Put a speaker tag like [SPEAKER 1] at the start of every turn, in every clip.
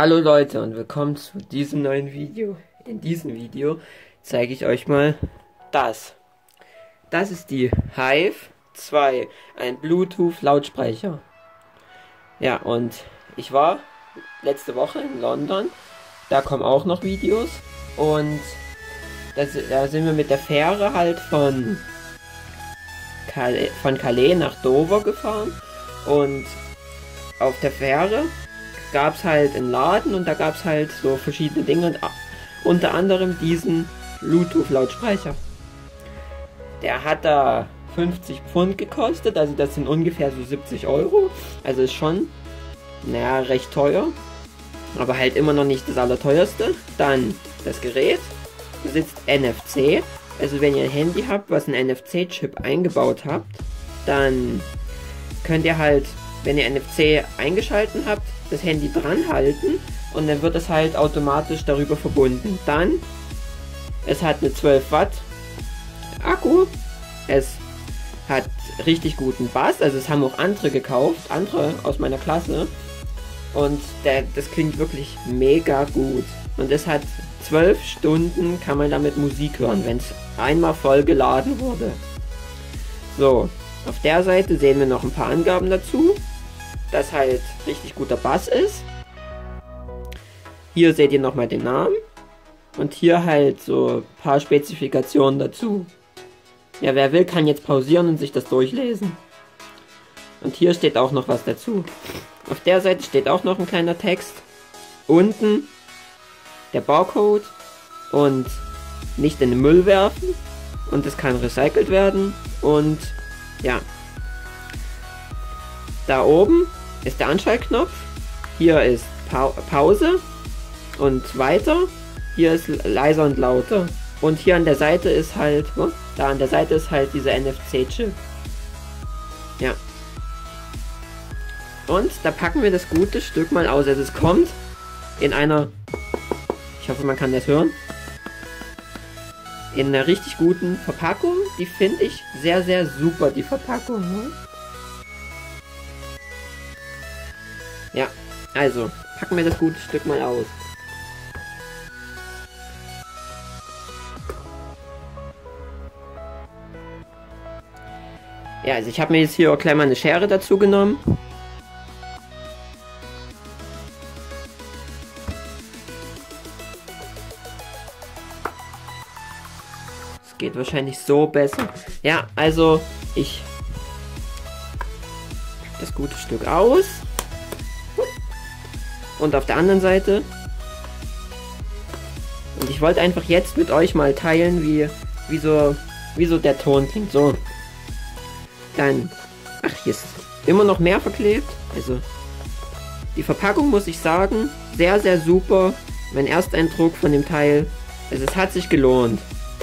[SPEAKER 1] Hallo Leute und willkommen zu diesem neuen Video. In diesem Video zeige ich euch mal das. Das ist die Hive 2, ein Bluetooth-Lautsprecher. Ja, und ich war letzte Woche in London, da kommen auch noch Videos. Und da sind wir mit der Fähre halt von Calais nach Dover gefahren. Und auf der Fähre gab es halt einen Laden und da gab es halt so verschiedene Dinge und unter anderem diesen Bluetooth-Lautsprecher. Der hat da 50 Pfund gekostet, also das sind ungefähr so 70 Euro. Also ist schon, naja, recht teuer, aber halt immer noch nicht das allerteuerste. Dann das Gerät besitzt NFC, also wenn ihr ein Handy habt, was einen NFC-Chip eingebaut habt, dann könnt ihr halt, wenn ihr NFC eingeschalten habt, das Handy dran halten und dann wird es halt automatisch darüber verbunden. Dann, es hat eine 12 Watt Akku, es hat richtig guten Bass, also es haben auch andere gekauft, andere aus meiner Klasse, und das klingt wirklich mega gut. Und es hat 12 Stunden, kann man damit Musik hören, wenn es einmal voll geladen wurde. So, auf der Seite sehen wir noch ein paar Angaben dazu, dass halt richtig guter Bass ist. Hier seht ihr nochmal den Namen und hier halt so ein paar Spezifikationen dazu. Ja, wer will, kann jetzt pausieren und sich das durchlesen. Und hier steht auch noch was dazu. Auf der Seite steht auch noch ein kleiner Text. Unten der Barcode und nicht in den Müll werfen. Und es kann recycelt werden. Und ja. Da oben ist der Anschaltknopf. Hier ist Pause und weiter. Hier ist leiser und lauter. Und hier an der Seite ist halt, da an der Seite ist halt dieser NFC-Chip. Ja. Und da packen wir das gute Stück mal aus. Also es kommt in einer, ich hoffe man kann das hören, in einer richtig guten Verpackung. Die finde ich sehr, sehr super, die Verpackung. Ne? Ja, also packen wir das gute Stück mal aus. Ja, also ich habe mir jetzt hier auch gleich mal eine Schere dazu genommen. Es geht wahrscheinlich so besser. Ja, also ich pack das gute Stück aus. Und auf der anderen Seite. Und ich wollte einfach jetzt mit euch mal teilen, wie so der Ton klingt. So. Dann. Ach, hier ist immer noch mehr verklebt. Also. Die Verpackung, muss ich sagen, sehr, sehr super. Mein Ersteindruck von dem Teil. Also es hat sich gelohnt.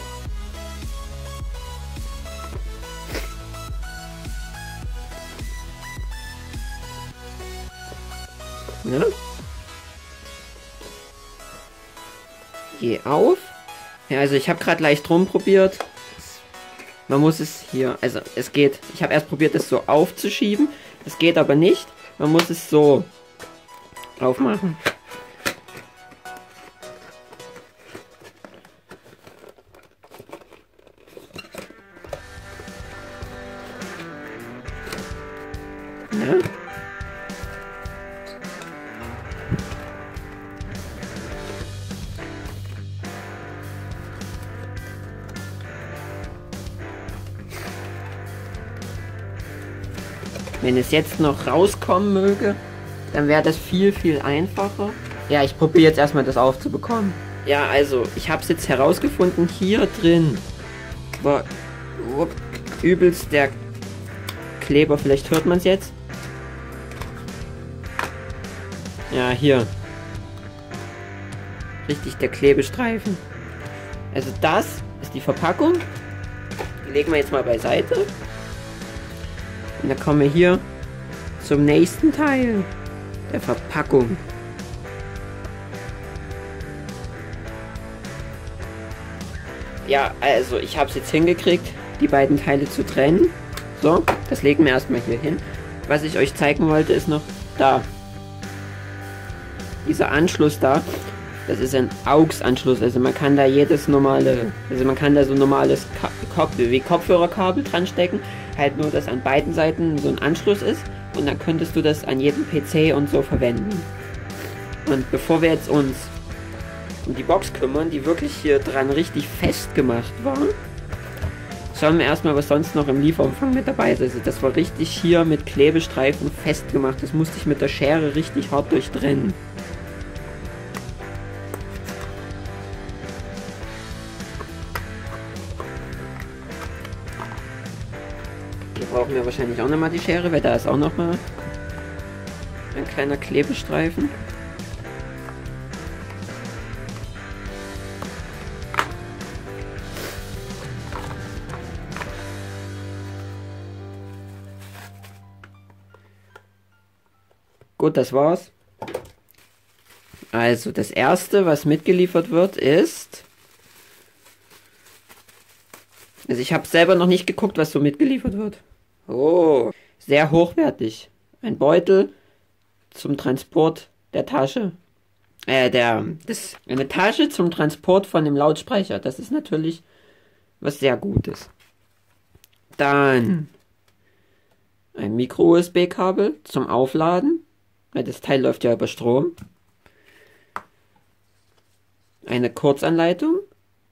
[SPEAKER 1] Ja. Geh auf. Ja, also ich habe gerade leicht rumprobiert. Man muss es hier, also es geht, ich habe erst probiert, es so aufzuschieben. Es geht aber nicht. Man muss es so aufmachen. Ja. Wenn es jetzt noch rauskommen möge, dann wäre das viel, viel einfacher. Ja, ich probiere jetzt erstmal das aufzubekommen. Ja, also, ich habe es jetzt herausgefunden. Hier drin war übelst der Kleber. Vielleicht hört man es jetzt. Ja, hier. Richtig der Klebestreifen. Also das ist die Verpackung. Die legen wir jetzt mal beiseite. Und dann kommen wir hier zum nächsten Teil der Verpackung. Ja, also ich habe es jetzt hingekriegt, die beiden Teile zu trennen. So, das legen wir erstmal hier hin. Was ich euch zeigen wollte, ist noch da. dieser Anschluss da, das ist ein AUX-Anschluss, also man kann da so normales wie Kopfhörerkabel dran stecken, halt nur, dass an beiden Seiten so ein Anschluss ist und dann könntest du das an jedem PC und so verwenden. Und bevor wir jetzt uns um die Box kümmern, die wirklich hier dran richtig festgemacht war, schauen wir erstmal, was sonst noch im Lieferumfang mit dabei ist. Also das war richtig hier mit Klebestreifen festgemacht, das musste ich mit der Schere richtig hart durchtrennen. Hier brauchen wir wahrscheinlich auch nochmal die Schere, weil da ist auch nochmal ein kleiner Klebestreifen. Gut, das war's. Also das erste, was mitgeliefert wird, ist... Also ich habe selber noch nicht geguckt, was so mitgeliefert wird. Oh, sehr hochwertig. Ein Beutel zum Transport der Tasche. Eine Tasche zum Transport von dem Lautsprecher. Das ist natürlich was sehr Gutes. Dann ein Micro-USB-Kabel zum Aufladen. Weil das Teil läuft ja über Strom. Eine Kurzanleitung.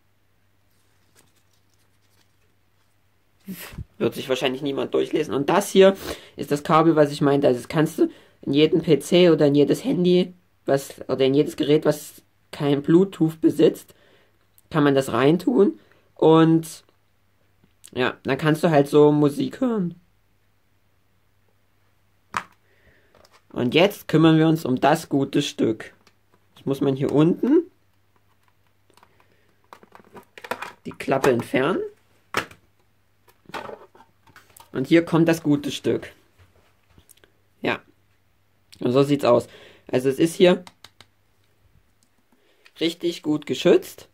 [SPEAKER 1] Wird sich wahrscheinlich niemand durchlesen. Und das hier ist das Kabel, was ich meinte. Also das kannst du in jeden PC oder in jedes Handy, oder in jedes Gerät, was kein Bluetooth besitzt, kann man das reintun. Und ja, dann kannst du halt so Musik hören. Und jetzt kümmern wir uns um das gute Stück. Das muss man hier unten die Klappe entfernen. Und hier kommt das gute Stück. Ja. Und so sieht's aus. Also es ist hier richtig gut geschützt.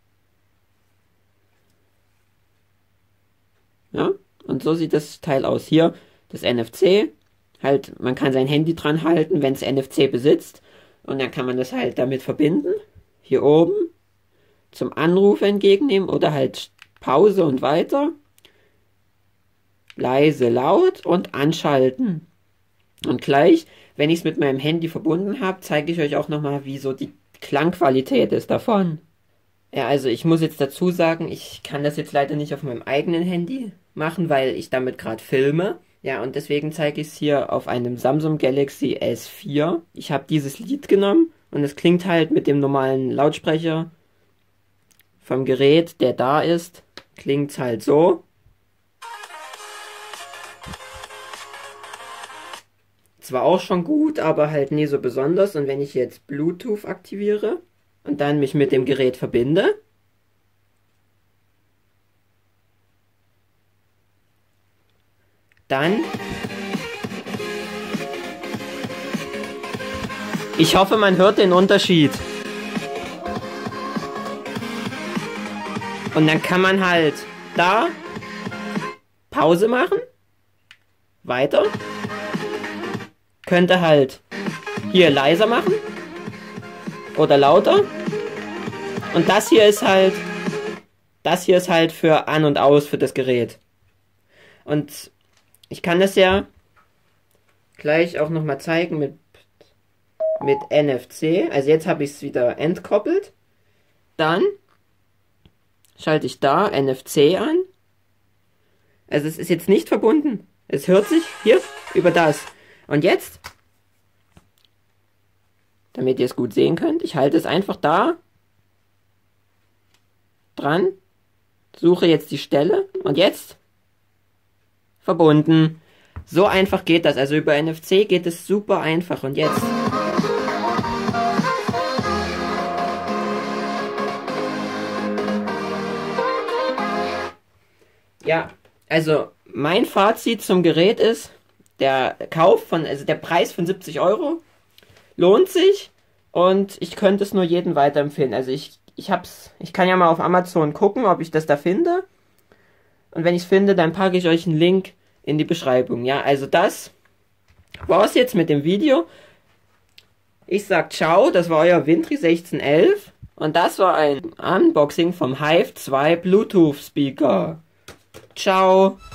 [SPEAKER 1] Ja. Und so sieht das Teil aus. Hier das NFC. Halt, man kann sein Handy dran halten, wenn es NFC besitzt. Und dann kann man das halt damit verbinden. Hier oben zum Anruf entgegennehmen oder halt Pause und weiter. Leise, laut und anschalten. Und gleich, wenn ich es mit meinem Handy verbunden habe, zeige ich euch auch nochmal, wie so die Klangqualität ist davon. Ja, also ich muss jetzt dazu sagen, ich kann das jetzt leider nicht auf meinem eigenen Handy machen, weil ich damit gerade filme. Ja, und deswegen zeige ich es hier auf einem Samsung Galaxy S4. Ich habe dieses Lied genommen und es klingt halt mit dem normalen Lautsprecher vom Gerät, der da ist, klingt halt so. Zwar auch schon gut, aber halt nie so besonders. Und wenn ich jetzt Bluetooth aktiviere und dann mich mit dem Gerät verbinde, dann... Ich hoffe, man hört den Unterschied. Und dann kann man halt da Pause machen. Weiter. Könnte halt hier leiser machen. Oder lauter. Und das hier ist halt für an und aus für das Gerät. Und ich kann das ja gleich auch nochmal zeigen mit NFC. Also jetzt habe ich es wieder entkoppelt. Dann schalte ich da NFC an. Also es ist jetzt nicht verbunden. Es hört sich hier über das. Und jetzt, damit ihr es gut sehen könnt, ich halte es einfach da dran, suche jetzt die Stelle und jetzt verbunden. So einfach geht das. Also über NFC geht es super einfach. Und jetzt. Ja, also mein Fazit zum Gerät ist, der Preis von 70 € lohnt sich und ich könnte es nur jedem weiterempfehlen. Also ich kann ja mal auf Amazon gucken, ob ich das da finde. Und wenn ich es finde, dann packe ich euch einen Link in die Beschreibung. Ja, also das war's jetzt mit dem Video. Ich sag ciao, das war euer Wintry 1611 und das war ein Unboxing vom Hive 2 Bluetooth Speaker. Ciao.